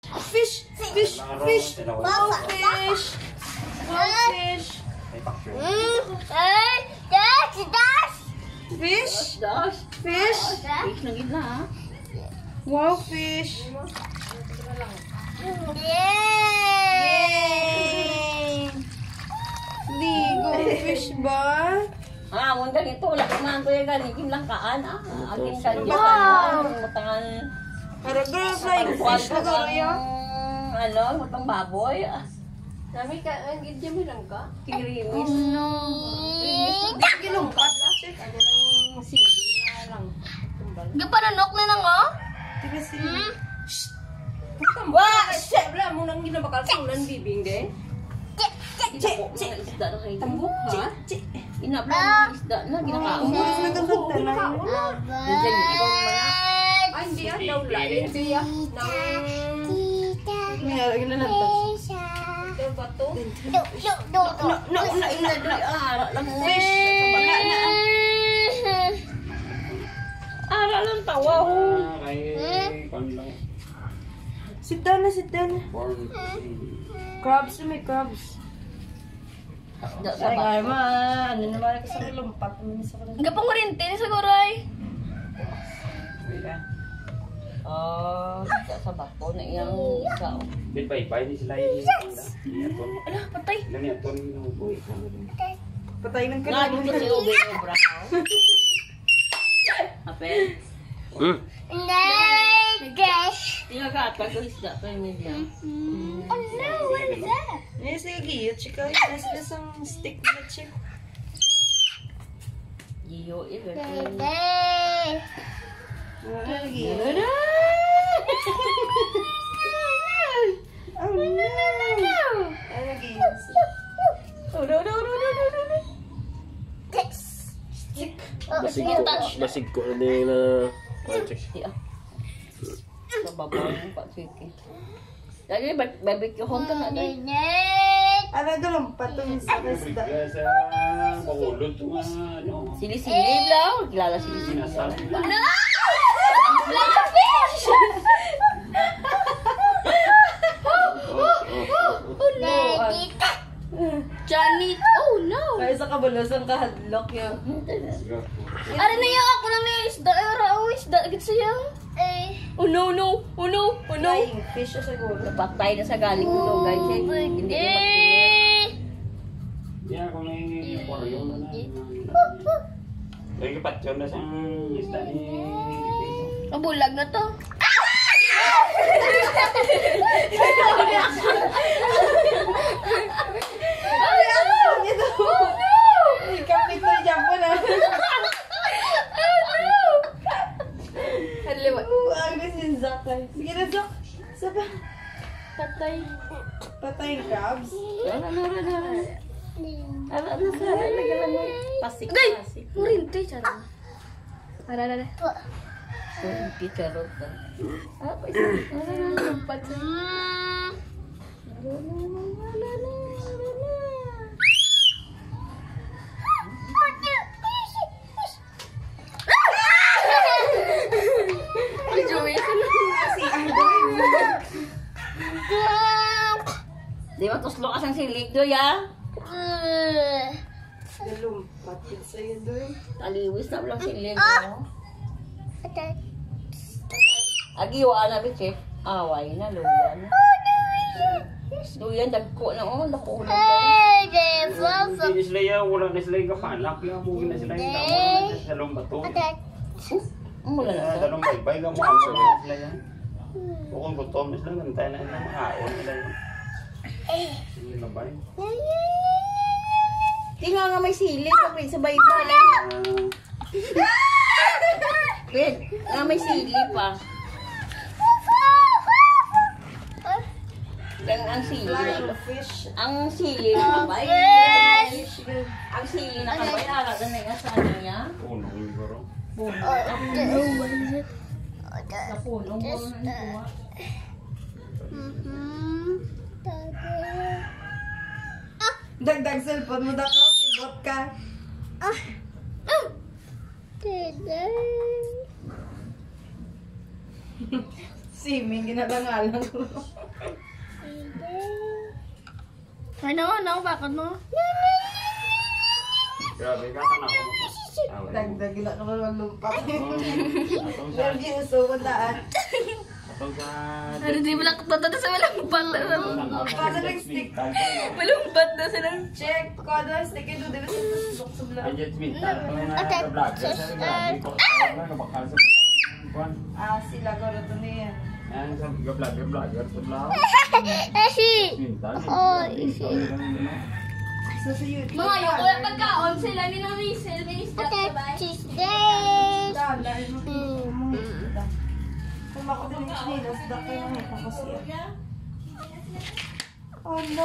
Fish! Fish! Fish! Wow, fish! Wow, fish! Fish! Fish! Fish na gitna ha. Wow, fish! Yay! Ligo, fish ba? Ah, mong ganito. Wala ka man ko yung ganigin lang kaan. Aking kanyo. Wow! Matangan. Pero girl, flying fish na garo yan. Ano, matang baboy. Nami ka, ang gidya mo lang ka? Kirimis. Ginumpat na siya. Ano nang sili nga lang. Gapananok na lang, oh? Tiga sila. Wah! Wala mo nang ginabakal sa ulan bibing din. Isda na kayo. Tambok ha? Inabla ng isda na. Ginakaon. Umulis na gaganda na yun. Diyan, ikaw mga. Ay, hindi ah. Daula. Hindi ah. Mayroon yun na natas. Ito ba to? Ara lang mo. Fish! Wala na. Ara lang tawa ho. Sit down na, sit down na. Crabs na, may crabs. Isda sa bato. Ano naman kasi lumpat. Gapang kurintin siguro ay. Isda sa bato na iyang isa. Bay-bay ni sila yung Ala, patay. Patay ng Nga kalabon. dito si Ube yung brakaw. Apel. Tinagata ko isda pa yung medya. Oh no, what is that? Yes, nagigiyot siya ka. Yes, isang stick na siya. Giyo, ibe. Nagigiyot. Oh no! Nagigiyot siya. Oh, no. Basig ko na din na... Iya. Sa babaw ng patsiki. Lagi, barbecue home ka na doon. Ano galumpat itong isa na isda? Sa pahulod ito nga, ano. Sili-sili lang. Kilala sili-sili. Sinasal. Janet, oh no! Kaya sa kabalasang kahadlok yun. Ara na yung ako lang na yung isda. Ara, oh, isda. Agad siya. Oh no, no. Oh no, oh no. Flying fish siya siguro. Napatay na sa galing ito, guys. Hindi na magpili. Hindi ako na yung aquarium na na. Lagi patyon na sa isda ni... Mabulag na to. Kapit na dyan po na. Ang gusin Zakay. Sige na, Zak. Saba. Patay. Patay yung crabs. Ara na sa lagi lang mo. Pasik. Murinti, charot. Ara. Hindi charot na. Apa isa? Lumpat siya. Di ba tuslo ka sang silig do ya? Galumpat yun sa'yo doon. Taliwis na lang silig mo. Agiwa na bichip. Away na luyan. Luyan dagko na oh, dako na. Hindi na sila yung wala na sila yung kapanak. Yung na sila yung damo na sa lumba to. Mula na sa. Dalong bay-bay ka mo. Ano na sila yan? Bukong gutom na sila. Gantay na yung maaon nila yun. Sige na ba? Tingnan nga may sili kapit sa baybay. Wait, nga may sili pa. Ang sili. Flying fish. Ang sili na kabay. Ang sili na kabay. Ala na nga sa ano niya. Puno siguro. Puno. Sa puno mo na ito. Dagdag cellphone mo, dakaw. Kibot ka. Siming, ginalangalan ko. Ano, bakit no? Grabe ka, sana ako mo. Dagdag na naman ng lumpak. Atong sa... Yung giuso ko daan. Atong sa... Ano, di mo lang katotoo sa walang pala. Para lang stick. Malumbat na sila. Check ko ano yung stick ito. Di ba sa susok sa Ay, vlog? Jet Smith, tayo na vlog. Grabe ko. Kabakal sa kuwan. Sila ko rin niya. Ayan, sa vlogger sa vlog. Mintal. So sa YouTube. Mga yung kuya pagkaon sila ni nang Rizel, may isda sabay. Dahil mo kita. Kung ako din yung chinilas, dako yung may kakasiya. Oh no!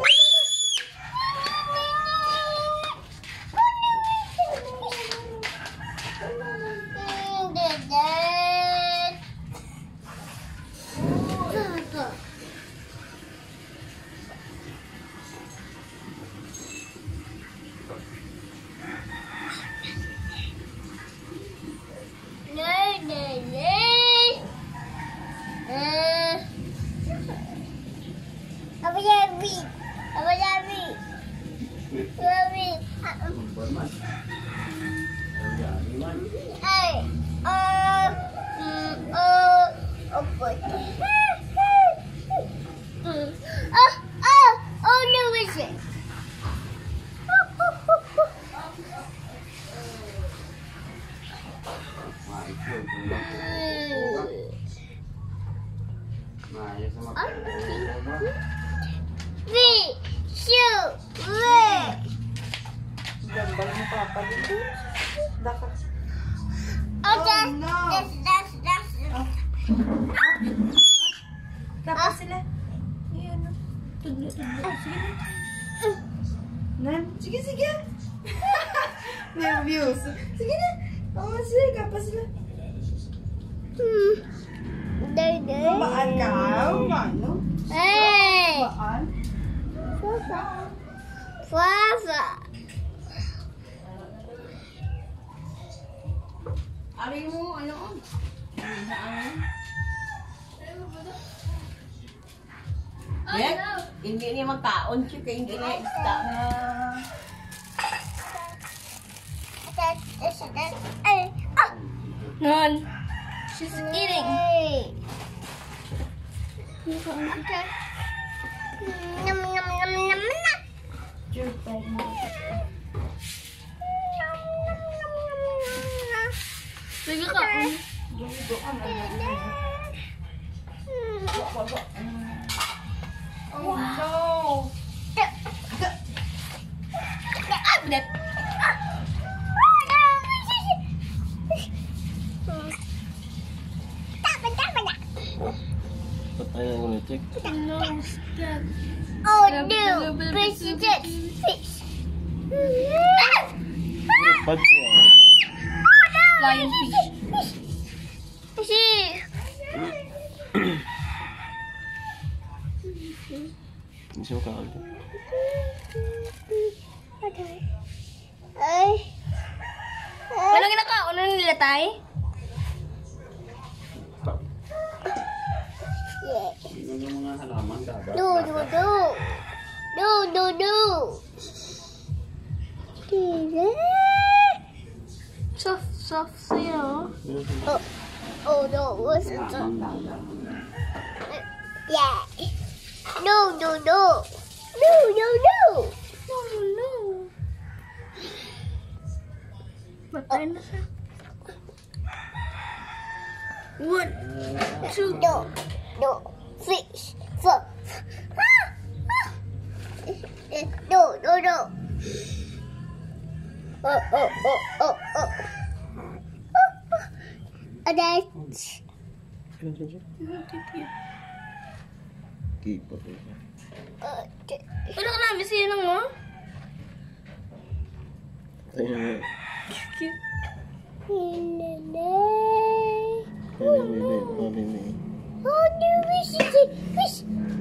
Gambal mo papa dito. Dako. Oh no! Tapos sila. Ayan na. Tudlo. Sige na. Sige, sige. Nervous. Sige na. Oo, sige. Kapag sila. Kumaan ka. Ano? Kumaan? Ari mo, ano? Yan, hindi niya magkaon siya kaya hindi niya isda na. Non. She's eating. Sige ka. Oh no! Patay na ko na check. Oh no, fish. Pati ako. Flying fish. Hindi siya makaon. Walang ginakaon na nila tay? Yun yung mga halaman dagat. Soft sa'yo. Oh no, what's it? Halaman dagat. Yeah. No. Oh no. Matay na siya. 1, 2, No. Fish. Fuck. No. Oh. That's. Kipo. Ano ka namin siya lang mo? Ayun. Oh no, fish.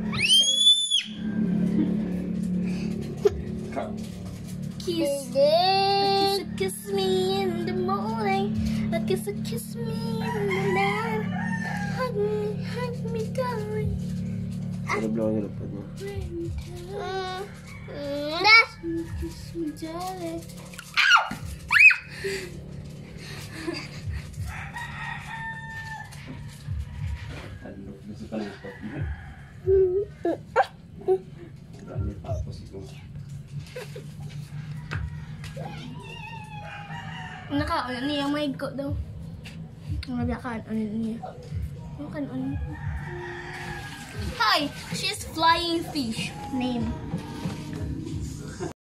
Kiss me in the morning. Kiss me in the night. Hug me. Nilablaw ang nilapad mo. Ano, gusto ka ng spot mo? Marami tapos ito. Naka, ano niya, may go daw. Ang labiakan, ano niya. Hi, she's flying fish. Name.